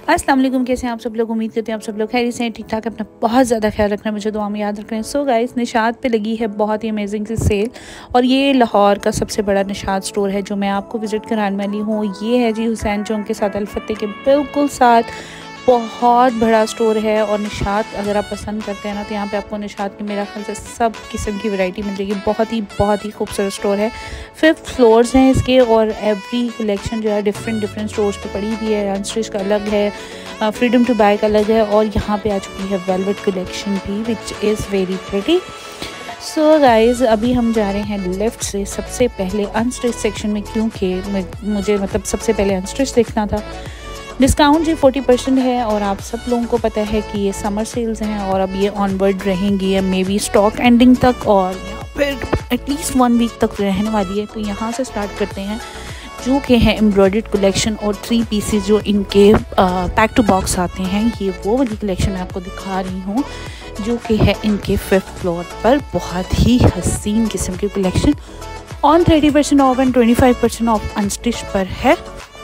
अस्सलाम वालेकुम, कैसे हैं आप सब लोग। उम्मीद करते हैं आप सब लोग खैरियत से हैं, ठीक ठाक। अपना बहुत ज़्यादा ख्याल रखना, मुझे दुआ में याद रखना है। सो गाइस, निशात पे लगी है बहुत ही अमेजिंग सी सेल और ये लाहौर का सबसे बड़ा निशात स्टोर है जो मैं आपको विज़िट कराने वाली हूँ। ये है जी हुसैन चौक के साथ अल-फतेह के बिल्कुल साथ बहुत बड़ा स्टोर है। और निशात अगर आप पसंद करते हैं ना तो यहाँ पे आपको निशात की मेरा ख्याल से सब किस्म की वैरायटी मिल जाएगी। बहुत ही खूबसूरत स्टोर है। 5 फ्लोर्स हैं इसके और एवरी कलेक्शन जो है डिफरेंट स्टोर्स पे पड़ी हुई है। अनस्टिच का अलग है, फ्रीडम टू बाय का अलग है और यहाँ पे आ चुकी है वेलवेट कलेक्शन भी which is very pretty. So guys, अभी हम जा रहे हैं लेफ़्ट से सबसे पहले अनस्टिच सेक्शन में, क्योंकि मुझे सबसे पहले अनस्टिच देखना था। डिस्काउंट जी 40% है और आप सब लोगों को पता है कि ये समर सेल्स हैं और अब ये ऑनवर्ड रहेंगी मे बी स्टॉक एंडिंग तक और फिर एटलीस्ट 1 वीक तक रहने वाली है। तो यहाँ से स्टार्ट करते हैं जो कि है एम्ब्रॉयडर्ड कलेक्शन और 3 पीसेस जो इनके पैक टू बॉक्स आते हैं। ये वो वाली कलेक्शन मैं आपको दिखा रही हूँ जो कि है इनके 5th फ्लोर पर। बहुत ही हसीन किस्म की collection on 30% off and 25% off unstitched पर है।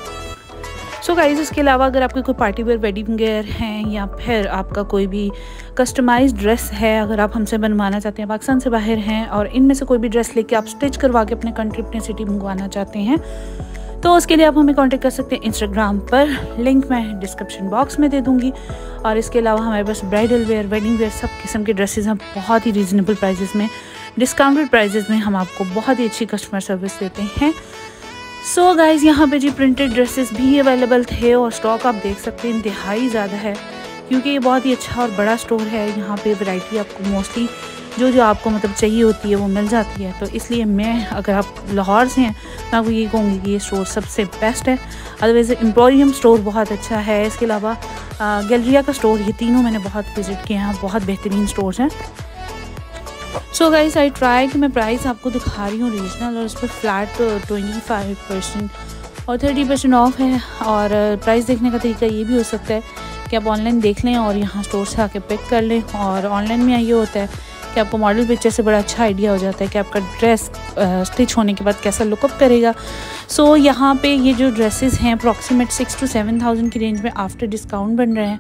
सो गाइस, इसके अलावा अगर आपके कोई पार्टी वेयर वेडिंग वेयर हैं या फिर आपका कोई भी कस्टमाइज्ड ड्रेस है, अगर आप हमसे बनवाना चाहते हैं, पाकिस्तान से बाहर हैं और इनमें से कोई भी ड्रेस लेके आप स्टिच करवा के अपने कंट्री अपने सिटी मंगवाना चाहते हैं तो उसके लिए आप हमें कांटेक्ट कर सकते हैं इंस्टाग्राम पर। लिंक मैं डिस्क्रिप्शन बॉक्स में दे दूँगी। और इसके अलावा हमारे पास ब्राइडल वेयर, वेडिंग वेयर सब किस्म के ड्रेसेस हैं बहुत ही रीज़नेबल प्राइजेस में, डिस्काउंटेड प्राइजेस में। हम आपको बहुत ही अच्छी कस्टमर सर्विस देते हैं। सो गाइज़, यहाँ पे जी प्रिंटेड ड्रेसेस भी अवेलेबल थे और स्टॉक आप देख सकते हैं इंतहाई ज़्यादा है क्योंकि ये बहुत ही अच्छा और बड़ा स्टोर है। यहाँ पे वैरायटी आपको मोस्टली जो आपको चाहिए होती है वो मिल जाती है। तो इसलिए मैं, अगर आप लाहौर से हैं, मैं आपको ये कहूँगी कि ये स्टोर सबसे बेस्ट है। अदरवाइज़ एम्पोरियम स्टोर बहुत अच्छा है। इसके अलावा गैलरिया का स्टोर, ये तीनों मैंने बहुत विज़िट किए हैं, बहुत बेहतरीन स्टोर्स हैं। सो गाइस, आई ट्राई कि मैं प्राइस आपको दिखा रही हूँ रीजनल और उस पर फ्लैट 25% और 30% ऑफ है। और प्राइस देखने का तरीका ये भी हो सकता है कि आप ऑनलाइन देख लें और यहाँ स्टोर से आके पिक कर लें। और ऑनलाइन में ये होता है कि आपको मॉडल पिक्चर से बड़ा अच्छा आइडिया हो जाता है कि आपका ड्रेस स्टिच होने के बाद कैसा लुकअप करेगा। सो यहाँ पे ये जो ड्रेसेस हैं अप्रॉक्सीमेट 6 to 7,000 की रेंज में आफ्टर डिस्काउंट बन रहे हैं।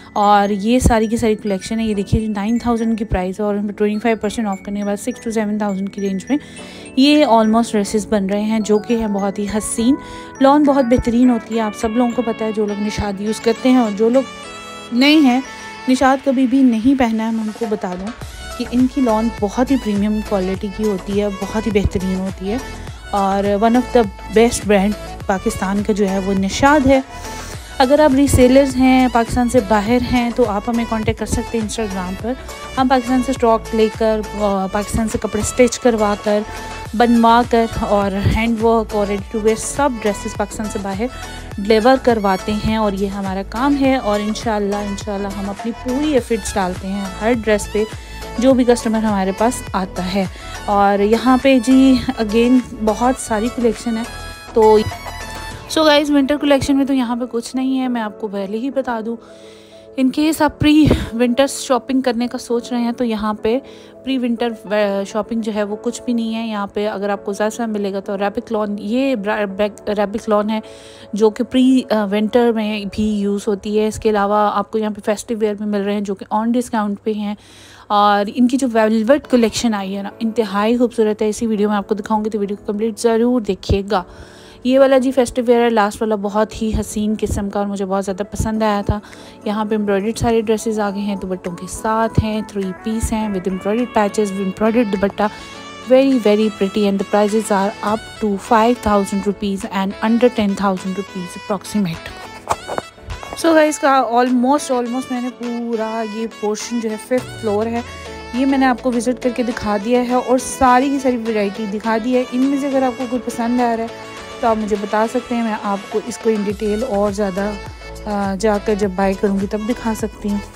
और ये सारी की सारी कलेक्शन है। ये देखिए 9,000 की प्राइस है और 25% ऑफ करने के बाद 6 to 7,000 की रेंज में ये ऑलमोस्ट ड्रेसेस बन रहे हैं जो कि है बहुत ही हसीन। लॉन बहुत बेहतरीन होती है, आप सब लोगों को पता है, जो लोग निशात यूज़ करते हैं और जो लोग नहीं हैं, निशात कभी भी नहीं पहना है, मैं उनको बता दूँ कि इनकी लॉन बहुत ही प्रीमियम क्वालिटी की होती है, बहुत ही बेहतरीन होती है। और one of the best brand Pakistan का जो है वो निशात है। अगर आप रीसेलर्स हैं, पाकिस्तान से बाहर हैं, तो आप हमें कांटेक्ट कर सकते हैं इंस्टाग्राम पर। हम पाकिस्तान से स्टॉक लेकर, पाकिस्तान से कपड़े स्टिच करवा कर, बनवा कर और हैंड वर्क और रेडी टू वेयर सब ड्रेसेस पाकिस्तान से बाहर डिलीवर करवाते हैं और ये हमारा काम है। और इंशाल्लाह हम अपनी पूरी एफर्ट्स डालते हैं हर ड्रेस पे जो भी कस्टमर हमारे पास आता है। और यहाँ पे जी अगेन बहुत सारी कलेक्शन है। तो सो गाइज़, विंटर कलेक्शन में तो यहाँ पे कुछ नहीं है, मैं आपको पहले ही बता दूँ। इन केस आप प्री विंटर शॉपिंग करने का सोच रहे हैं तो यहाँ पे प्री विंटर शॉपिंग जो है वो कुछ भी नहीं है। यहाँ पे अगर आपको ज़्यादा मिलेगा तो रैबिक लॉन, ये रैबिक लॉन है जो कि प्री विंटर में भी यूज़ होती है। इसके अलावा आपको यहाँ पे फेस्टिव वेयर भी मिल रहे हैं जो कि ऑन डिस्काउंट पे हैं। और इनकी जो वेलवेट कलेक्शन आई है ना, इंतहाई खूबसूरत है। इसी वीडियो में आपको दिखाऊंगी तो वीडियो को कंप्लीट ज़रूर देखिएगा। ये वाला जी फेस्टिव वेयर है, लास्ट वाला बहुत ही हसीन किस्म का और मुझे बहुत ज़्यादा पसंद आया था। यहाँ पे एम्ब्रॉयडर्ड सारे ड्रेसेस आ गए हैं, दुपट्टों के साथ हैं, 3 पीस हैं with embroidered patches, embroidered dupatta, very pretty and the prices are up to 5,000 rupees and under 10,000 rupees approximate. So guys, का ऑलमोस्ट मैंने पूरा ये पोर्शन जो है 5th फ्लोर है, ये मैंने आपको विज़िट करके दिखा दिया है और सारी की सारी वैरायटी दिखा दी है। इनमें से अगर आपको कोई पसंद आ रहा है तो आप मुझे बता सकते हैं, मैं आपको इसको इन डिटेल और ज़्यादा जाकर जब बाय करूँगी तब दिखा सकती हूँ।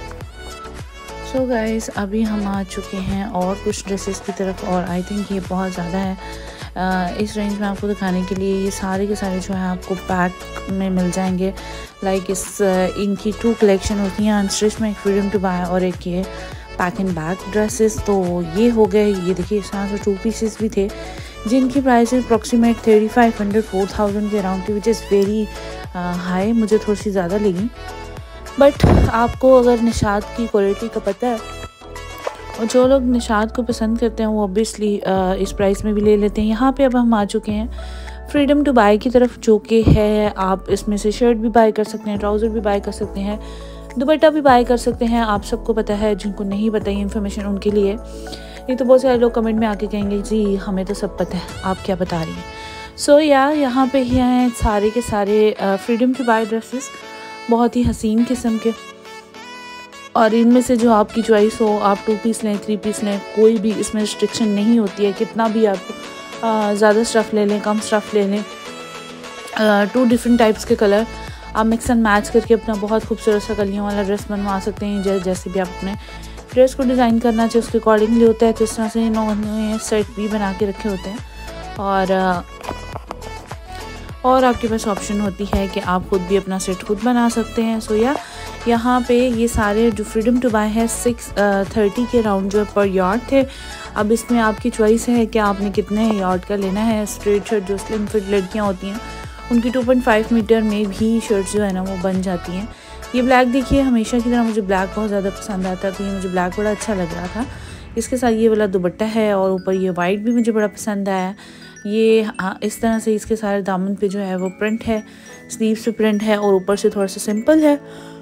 सो गाइस, अभी हम आ चुके हैं और कुछ ड्रेसेस की तरफ और आई थिंक ये बहुत ज़्यादा है इस रेंज में आपको दिखाने के लिए। ये सारे के सारे जो है आपको पैक में मिल जाएंगे। लाइक इनकी 2 कलेक्शन होती हैं अनस्टिच में, एक फ्रीडम टू बाय और एक ये पैक एंड बैक ड्रेसेस। तो ये हो गए, ये देखिए इस तरह से 2 पीसेस भी थे, जिनकी प्राइस अप्रॉक्सीमेट 3500 4000 के अराउंड थी, विच इज़ वेरी हाई, मुझे थोड़ी सी ज़्यादा लगी। बट आपको अगर निशात की क्वालिटी का पता है और जो लोग निशात को पसंद करते हैं वो ऑब्वियसली इस प्राइस में भी ले लेते हैं। यहाँ पे अब हम आ चुके हैं फ्रीडम टू बाय की तरफ, जो कि है आप इसमें से शर्ट भी बाय कर सकते हैं, ट्राउज़र भी बाय कर सकते हैं, दुपट्टा भी बाय कर सकते हैं। आप सबको पता है, जिनको नहीं पता ये इन्फॉर्मेशन उनके लिए। नहीं तो बहुत सारे लोग कमेंट में आके कहेंगे जी हमें तो सब पता है, आप क्या बता रही हैं। सो यहाँ पे ही हैं सारे के सारे फ्रीडम टू बाय ड्रेसेस, बहुत ही हसीन किस्म के। और इनमें से जो आपकी चॉइस हो, आप 2 पीस लें 3 पीस लें, कोई भी इसमें रिस्ट्रिक्शन नहीं होती है। कितना भी आप ज़्यादा स्टफ़ ले लें, कम स्टफ़ ले लें, 2 डिफरेंट टाइप्स के कलर आप मिक्स एंड मैच करके अपना बहुत खूबसूरत सा कलियों वाला ड्रेस बनवा सकते हैं। जैसे भी आप अपने ड्रेस को डिज़ाइन करना चाहिए उसके अकॉर्डिंगली होता है। तो इस तरह से इन्होंने सेट भी बना के रखे होते हैं। और आपके पास ऑप्शन होती है कि आप खुद भी अपना सेट खुद बना सकते हैं। सो यहाँ पे ये सारे जो फ्रीडम टू बाय है 630 के राउंड जो है पर यार्ड थे। अब इसमें आपकी चॉइस है कि आपने कितने यार्ड का लेना है। स्ट्रेट शर्ट जो स्लिम फिट लड़कियाँ होती हैं उनकी 2.5 मीटर में भी शर्ट्स जो है ना वो बन जाती हैं। ये ब्लैक देखिए, हमेशा की तरह मुझे ब्लैक बहुत ज़्यादा पसंद आता है, तो ये मुझे ब्लैक बड़ा अच्छा लग रहा था। इसके साथ ये वाला दुपट्टा है और ऊपर ये वाइट भी मुझे बड़ा पसंद आया। ये इस तरह से इसके सारे दामन पे जो है वो प्रिंट है, स्लीव्स पे प्रिंट है और ऊपर से थोड़ा सा सिंपल है।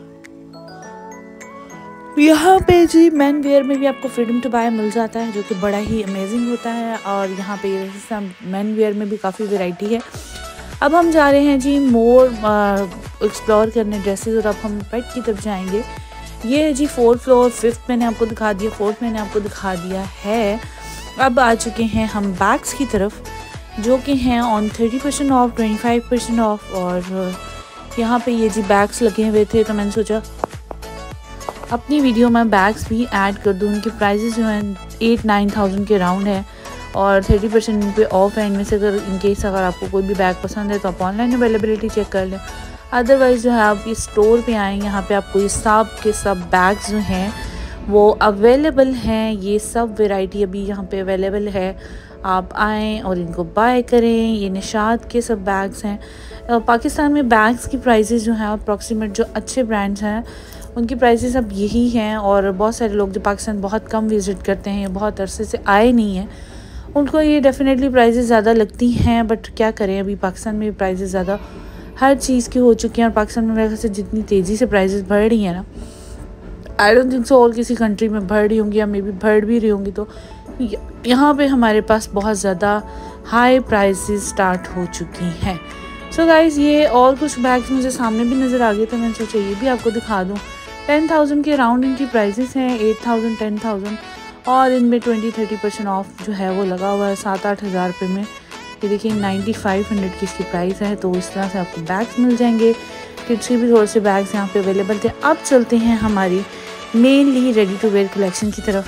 यहाँ पे जी मैन वेयर में भी आपको फ्रीडम टू बाय मिल जाता है, जो कि बड़ा ही अमेजिंग होता है। और यहाँ पे मैन वेयर में भी काफ़ी वैरायटी है। अब हम जा रहे हैं जी मोर एक्सप्लोर करने ड्रेसेस, और अब हम पेट की तरफ जाएंगे। ये है जी 4th फ्लोर, 5th मैंने आपको दिखा दिया, 4th मैंने आपको दिखा दिया है। अब आ चुके हैं हम बैग्स की तरफ, जो कि हैं ऑन 30% ऑफ, 25% ऑफ। और यहाँ पे ये जी बैग्स लगे हुए थे, तो मैंने सोचा अपनी वीडियो में बैग्स भी ऐड कर दूँ। उनके प्राइजेस जो हैं 8-9,000 के राउंड है और 30% इन पे ऑफ है। इनमें से अगर आपको कोई भी बैग पसंद है तो आप ऑनलाइन अवेलेबिलिटी चेक कर लें। अदरवाइज़ जो है आप इस स्टोर पे आएँ, यहाँ पे आपको ये सब के सब बैग्स जो हैं वो अवेलेबल हैं। ये सब वैरायटी अभी यहाँ पे अवेलेबल है, आप आएँ और इनको बाय करें। ये निशात के सब बैग्स हैं। पाकिस्तान में बैग्स की प्राइसेस जो हैं अप्रॉक्सीमेट जो अच्छे ब्रांड्स हैं उनकी प्राइसेस अब यही हैं। और बहुत सारे लोग जो पाकिस्तान बहुत कम विज़िट करते हैं, बहुत अरसे से आए नहीं हैं, उनको ये डेफिनेटली प्राइसेस ज़्यादा लगती हैं। बट क्या करें, अभी पाकिस्तान में प्राइसेस ज़्यादा हर चीज़ की हो चुकी हैं। और पाकिस्तान में मेरे ख्याल से जितनी तेज़ी से प्राइसेस बढ़ रही हैं ना, आई डोंट थिंक सो और किसी कंट्री में बढ़ रही होंगी या मे बी बढ़ भी रही होंगी। तो यहाँ पे हमारे पास बहुत ज़्यादा हाई प्राइसेस स्टार्ट हो चुकी हैं। सो गाइज़, ये और कुछ बैग्स मुझे सामने भी नज़र आ गए, तो मैंने सोचा ये भी आपको दिखा दूँ। 10,000 के अराउंड इनकी प्राइसेस हैं, 8,000 10,000, और इनमें 20-30% ऑफ जो है वो लगा हुआ है 7-8 हज़ार रुपये में। ये देखिए 9500 की इसकी प्राइस है। तो इस तरह से आपको बैग्स मिल जाएंगे। किड्स के भी थोड़े से बैग्स यहाँ पे अवेलेबल थे। अब चलते हैं हमारी mainly ready to wear collection की तरफ।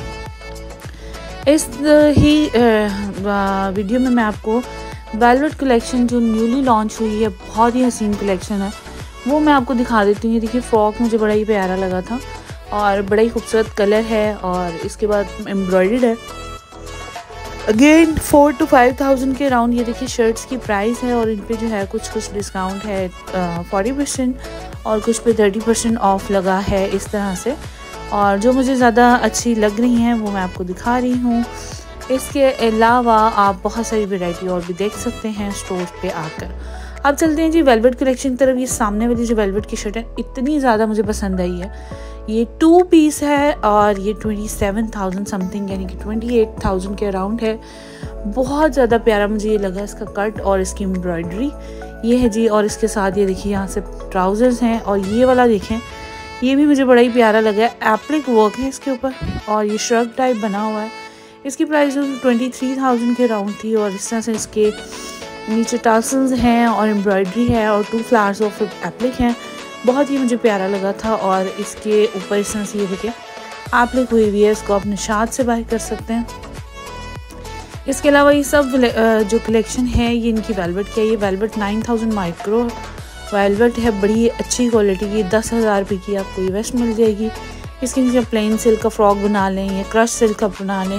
इस ही वीडियो में मैं आपको वेलवेट कलेक्शन जो न्यूली लॉन्च हुई है, बहुत ही हसीन कलेक्शन है, वो मैं आपको दिखा देती हूँ। ये देखिए फ्रॉक मुझे बड़ा ही प्यारा लगा था और बड़ा ही खूबसूरत कलर है और इसके बाद एम्ब्रॉयडर्ड है। अगेन 4 to 5,000 के अराउंड ये देखिए शर्ट्स की प्राइस है। और इन पे जो है कुछ डिस्काउंट है 40% और कुछ पे 30% ऑफ लगा है इस तरह से। और जो मुझे ज़्यादा अच्छी लग रही हैं वो मैं आपको दिखा रही हूँ। इसके अलावा आप बहुत सारी वैरायटी और भी देख सकते हैं स्टोर पे आकर। अब चलते हैं जी वेलवेट कलेक्शन की तरफ। ये सामने वाली जो वेलवेट की शर्ट है इतनी ज़्यादा मुझे पसंद आई है। ये 2 पीस है और ये 27,000 समथिंग यानी कि 28,000 के अराउंड है। बहुत ज़्यादा प्यारा मुझे ये लगा इसका कट और इसकी एम्ब्रॉयडरी ये है जी। और इसके साथ ये देखिए यहाँ से ट्राउज़र्स हैं और ये वाला देखें, ये भी मुझे बड़ा ही प्यारा लगा है। एप्लिक वर्क है इसके ऊपर और ये श्रग टाइप बना हुआ है। इसकी प्राइस 23,000 के अराउंड थी। और इस तरह से इसके नीचे टासल्स हैं और एम्ब्रॉयडरी है और 2 फ्लावर्स ऑफ एप्लिक हैं। बहुत ही मुझे प्यारा लगा था। और इसके ऊपर इस तरह से ये देखिए एप्लिक हुई हुई है। इसको आप निशात से बाय कर सकते हैं। इसके अलावा ये सब जो कलेक्शन है ये इनकी वेलवेट की है। ये वेलवेट 9000 माइक्रो वेलवेट है, बड़ी अच्छी क्वालिटी की। 10,000 रुपये की आपको ये वेस्ट मिल जाएगी। इसके नीचे प्लेन सिल्क का फ्रॉक बना लें या क्रश सिल्क का बना लें,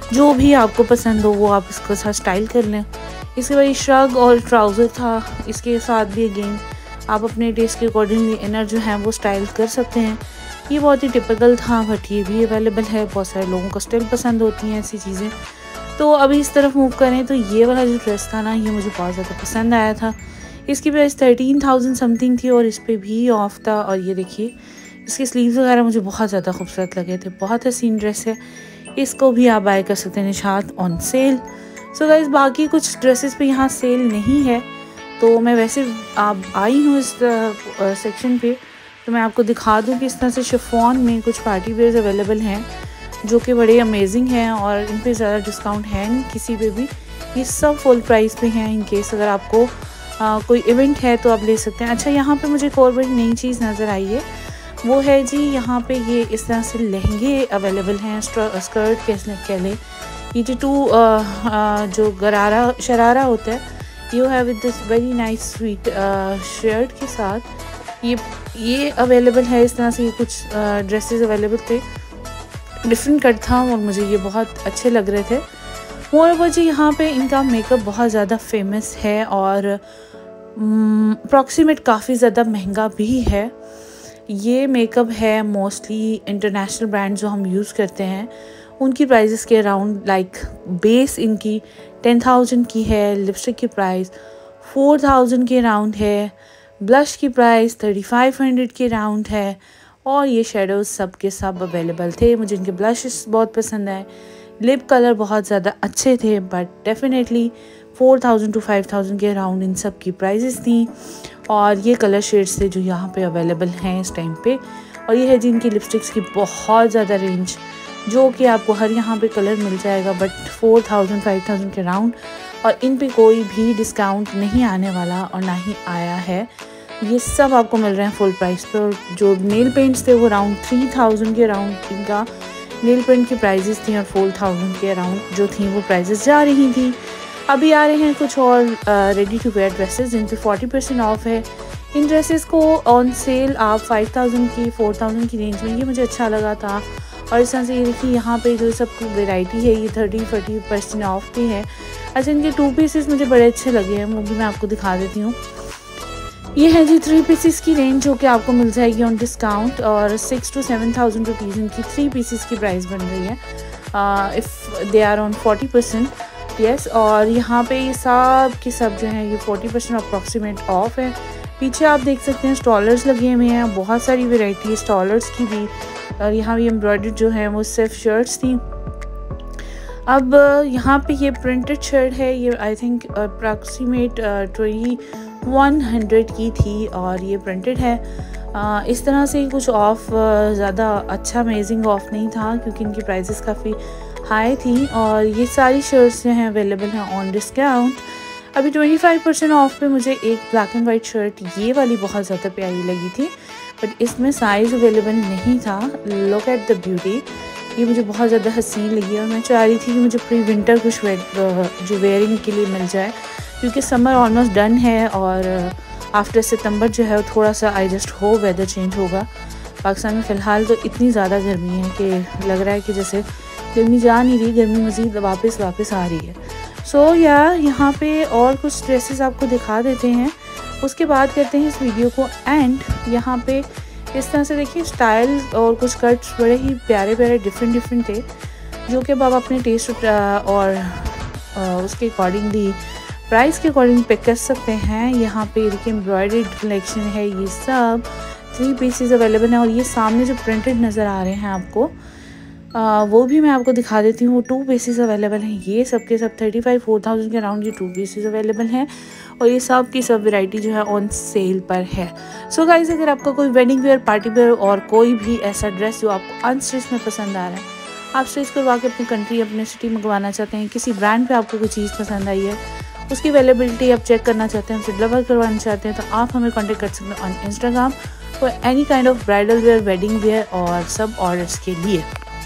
जो भी आपको पसंद हो वो आप इसके साथ स्टाइल कर लें। इसके बाद श्रग और ट्राउज़र था, इसके साथ भी अगेन आप अपने टेस्ट के अकॉर्डिंगली इनर जो है वो स्टाइल कर सकते हैं। ये बहुत ही टिपिकल था बट ये भी अवेलेबल है, बहुत सारे लोगों को स्टिल पसंद होती हैं ऐसी चीज़ें। तो अभी इस तरफ मूव करें तो ये वाला जो ड्रेस था ना, ये मुझे बहुत ज़्यादा पसंद आया था। इसकी प्राइस 13,000 समथिंग थी और इस पर भी ऑफ था। और ये देखिए इसके स्लीव्स वगैरह मुझे बहुत ज़्यादा खूबसूरत लगे थे, बहुत हसीन ड्रेस है। इसको भी आप बाय कर सकते हैं Nishat on sale. So guys बाकी कुछ ड्रेसेस पे यहाँ सेल नहीं है, तो मैं वैसे आप आई हूँ इस सेक्शन पे, तो मैं आपको दिखा दूँ कि इस तरह से शिफॉन में कुछ पार्टी वेयर्स अवेलेबल हैं जो कि बड़े अमेजिंग हैं और इन पे ज़्यादा डिस्काउंट है नहीं किसी पे भी। ये सब फुल प्राइस पे हैं, इन केस अगर आपको कोई इवेंट है तो आप ले सकते हैं। अच्छा, यहाँ पे मुझे एक और बड़ी नई चीज़ नज़र आई है, वो है जी यहाँ पे ये इस तरह से लहंगे अवेलेबल हैं, स्कर्ट कैसे कह लें, ये जो जो गरारा शरारा होता है, you have with this very nice sweet shirt के साथ ये अवेलेबल है। इस तरह से ये कुछ ड्रेसेस अवेलेबल थे, डिफरेंट कट था और मुझे ये बहुत अच्छे लग रहे थे। मोरओवर जी यहाँ पे इनका मेकअप बहुत ज़्यादा फेमस है और अप्रॉक्सीमेट काफ़ी ज़्यादा महंगा भी है। ये मेकअप है मोस्टली इंटरनेशनल ब्रांड जो हम यूज़ करते हैं उनकी प्राइसेस के अराउंड, लाइक बेस इनकी 10,000 की है, लिपस्टिक की प्राइस 4,000 के अराउंड है, ब्लश की प्राइस 3,500 के अराउंड है और ये शेडोज़ सब के सब अवेलेबल थे। मुझे इनके ब्लशेस बहुत पसंद आए, लिप कलर बहुत ज़्यादा अच्छे थे, बट डेफिनेटली 4,000 to 5,000 के अराउंड इन सब की प्राइसेस थी। और ये कलर शेड्स थे जो यहाँ पे अवेलेबल हैं इस टाइम पे। और ये है जी इनकी लिपस्टिक्स की बहुत ज़्यादा रेंज, जो कि आपको हर यहाँ पे कलर मिल जाएगा, बट 4,000 5,000 के अराउंड। और इन पे कोई भी डिस्काउंट नहीं आने वाला और ना ही आया है, ये सब आपको मिल रहे हैं फुल प्राइस पे। और जो नेल पेंट्स थे वो अराउंड 3,000 के अराउंड इनका नेल पेंट की प्राइजेस थी और 4,000 के अराउंड जो थी वो प्राइजेस जा रही थी। अभी आ रहे हैं कुछ और रेडी टू वेयर ड्रेसेस जिन पे 40% ऑफ है। इन ड्रेसेस को ऑन सेल आप 5,000 की 4,000 की रेंज में, ये मुझे अच्छा लगा था। और इस तरह से ये देखिए यहाँ पे जो सब वेराइटी है ये 30-40% ऑफ भी है। अच्छा, इनके 2 पीसेस मुझे बड़े अच्छे लगे हैं, वो भी मैं आपको दिखा देती हूँ। ये है जी 3 पीसेस की रेंज जो कि आपको मिल जाएगी ऑन डिस्काउंट और 6,000 to 7,000 रुपीज़ इनकी 3 पीसेस की प्राइस बन रही है if they are on 40%। Yes, और यहाँ पे ये सब के सब जो है ये 40% अप्रॉक्सीमेट ऑफ है। पीछे आप देख सकते हैं स्टॉलर्स लगे हुए हैं, बहुत सारी वेराइटी है स्टॉलर्स की भी। और यहाँ भी एम्ब्रॉयडर्ड जो है वो सिर्फ शर्ट्स थी। अब यहाँ पे ये प्रिंटेड शर्ट है, ये आई थिंक अप्रॉक्सीमेट 2,100 की थी और ये प्रिंटेड है। इस तरह से कुछ ऑफ ज़्यादा अच्छा अमेजिंग ऑफ नहीं था क्योंकि इनकी प्राइसेस काफ़ी हाई थी। और ये सारी शर्ट्स जो हैं अवेलेबल हैं ऑन डिस्काउंट। अभी 25% ऑफ पे मुझे एक ब्लैक एंड वाइट शर्ट ये वाली बहुत ज़्यादा प्यारी लगी थी, बट इसमें साइज़ अवेलेबल नहीं था। लुक एट द ब्यूटी, ये मुझे बहुत ज़्यादा हसीन लगी और मैं चाह रही थी कि मुझे प्री विंटर कुछ जो वेयरिंग के लिए मिल जाए क्योंकि समर ऑलमोस्ट डन है और आफ्टर सितंबर जो है थोड़ा सा आई जस्ट हो वेदर चेंज होगा। पाकिस्तान में फ़िलहाल तो इतनी ज़्यादा गर्मी है कि लग रहा है कि जैसे गर्मी जा नहीं रही, गर्मी मज़ीद वापस आ रही है। सो यहाँ पे और कुछ ड्रेसेस आपको दिखा देते हैं, उसके बाद करते हैं इस वीडियो को एंड। यहाँ पे इस तरह से देखिए स्टाइल और कुछ कट्स बड़े ही प्यारे प्यारे डिफरेंट थे जो कि अब आप अपने टेस्ट और उसके अकॉर्डिंगली प्राइस के अकॉर्डिंग पिक कर सकते हैं। यहाँ पे देखिए एम्ब्रॉयडर्ड कलेक्शन है, ये सब 3 पीसेस अवेलेबल हैं। और ये सामने जो प्रिंटेड नज़र आ रहे हैं आपको वो भी मैं आपको दिखा देती हूँ, वो 2 पीसेस अवेलेबल हैं। ये सब के सब 35-4,000 के अराउंड ये 2 पीसेस अवेलेबल हैं और ये सब की सब वैरायटी जो है ऑन सेल पर है। सो गाइस, अगर आपका कोई वेडिंग वेयर, पार्टी वेयर और कोई भी ऐसा ड्रेस जो आपको अनस्टिच में पसंद आ रहा है, आप स्टिच करवा के अपनी कंट्री, अपने सिटी मंगवाना चाहते हैं, किसी ब्रांड पे आपको कोई चीज़ पसंद आई है, उसकी अवेलेबिलिटी आप चेक करना चाहते हैं, उसे डिलीवर करवाना चाहते हैं, तो आप हमें कॉन्टेक्ट कर सकते हैं on Instagram for any kind of bridal wear, wedding wear और सब ऑर्डर्स के लिए।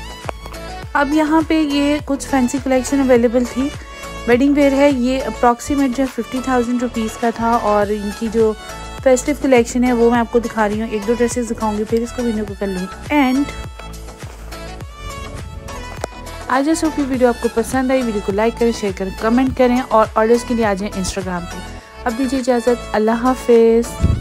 अब यहाँ पे ये कुछ फैंसी कलेक्शन अवेलेबल थी। वेडिंग वेयर है, ये अप्रॉक्सीमेट जो 50,000 रुपीज़ का था और इनकी जो फेस्टिव कलेक्शन है वो मैं आपको दिखा रही हूँ। 1-2 ड्रेसेस दिखाऊंगी फिर इसको वीडियो को कर लूँगी एंड। आज जैसे की वीडियो आपको पसंद आई, वीडियो को लाइक करें, शेयर करें, कमेंट करें और ऑर्डर्स के लिए आ जाएं इंस्टाग्राम पे। अब दीजिए इजाज़त, अल्लाह हाफिज़।